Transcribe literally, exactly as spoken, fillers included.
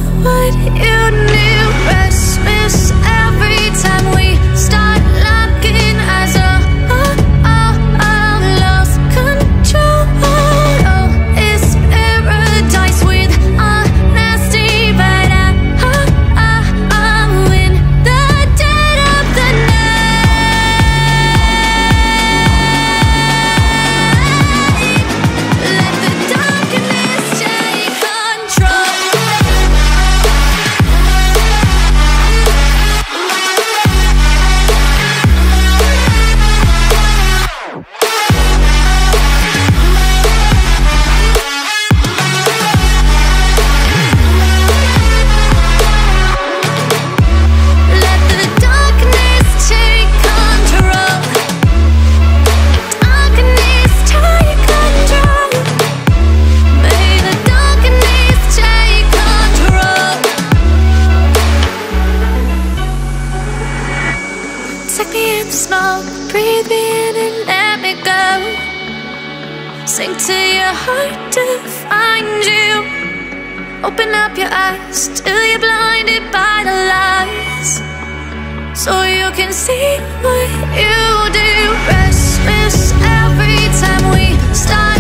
what you knew. Restless every time we start locking eyes. Oh, oh, oh, oh, lost control. Oh, it's paradise with honesty, but I, oh, oh, oh, in the dead of the night. Let the darkness take control. Let the darkness take control. Darkness take control. May the darkness take control. Take me in the smoke, breathe me in and let me go. Sink to your heart to find you. Open up your eyes till you're blinded by the lies, so you can see what you do. Restless every time we start